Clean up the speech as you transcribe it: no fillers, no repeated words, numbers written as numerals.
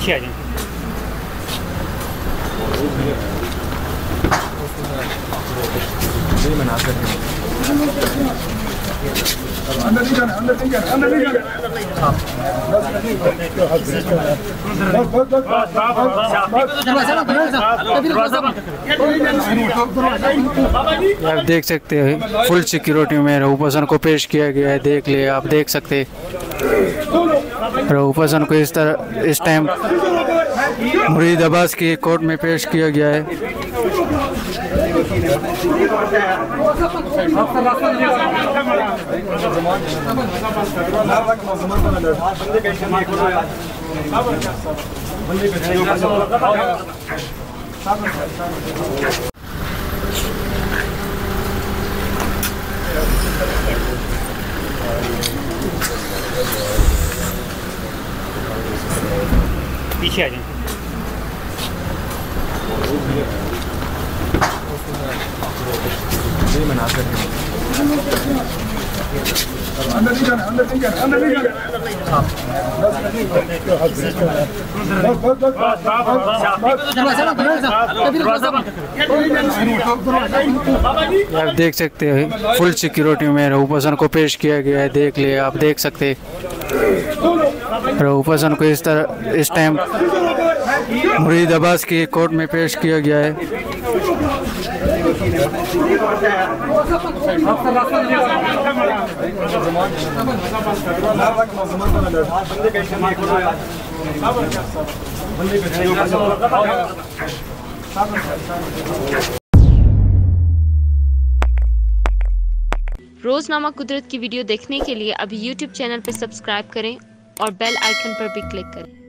पीछे आ जाए। अंदर नहीं जाना, अंदर नहीं जाना, अंदर नहीं जाना। आप देख सकते हैं फुल सिक्योरिटी में रऊफ हसन को पेश किया गया है। देख ले, आप देख सकते हैं रऊफ हसन को इस टाइम मुरीदाबाद की कोर्ट में पेश किया गया है। पीछे आ जाए। अंदर नहीं जाना, अंदर नहीं जाना, अंदर नहीं जाना। आप देख सकते हैं फुल सिक्योरिटी में रऊफ हसन को पेश किया गया है। देख ले, आप देख सकते हैं रऊफ हसन को इस टाइम मुरीदाबाद की कोर्ट में पेश किया गया है। रोजनामा कुदरत की वीडियो देखने के लिए अभी YouTube चैनल पर सब्सक्राइब करें और बेल आइकन पर भी क्लिक करें।